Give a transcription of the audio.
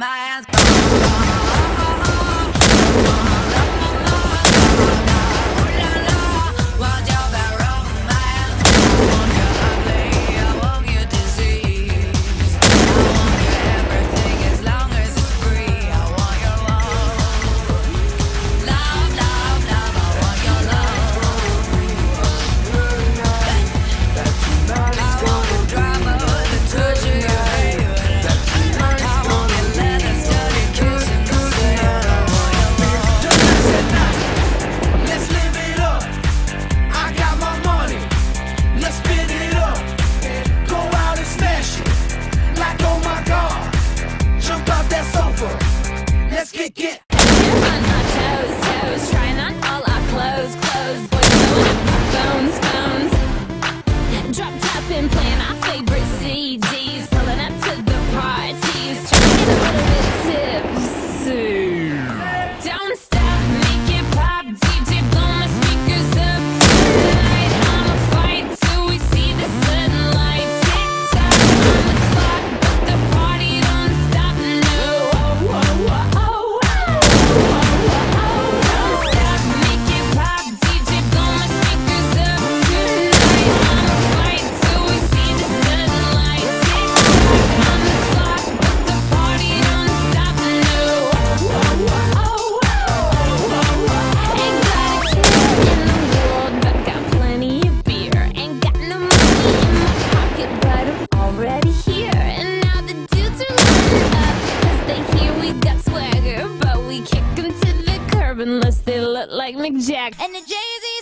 Let's get on our toes, trying on all our clothes, boys blowing up our phones. Drop top and playing our favorite CDs, pulling up to the parties, trying to get a little bit tipsy. Don't stop, make it pop, DJ blow my speakers up tonight. I'ma fight till we see the sunlight. Tick tock on the clock, but the party don't stop, no. Unless they look like Mick Jagger and the Jay-Z